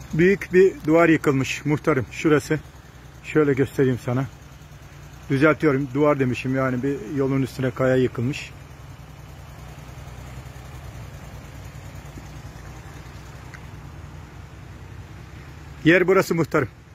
büyük bir duvar yıkılmış muhtarım. Şurası. Şöyle göstereyim sana. Düzeltiyorum. Duvar demişim, yani bir yolun üstüne kaya yıkılmış. Yer burası muhtarım.